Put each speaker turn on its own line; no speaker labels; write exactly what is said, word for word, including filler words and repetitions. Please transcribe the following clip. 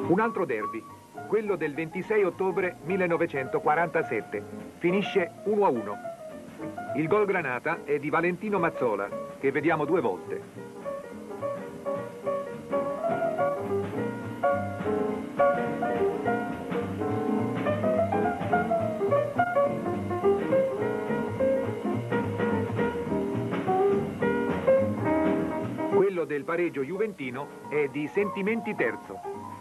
Un altro derby, quello del ventisei ottobre millenovecentoquarantasette, finisce uno a uno. Il gol granata è di Valentino Mazzola, che vediamo due volte. Quello del pareggio juventino è di Sentimenti Terzo.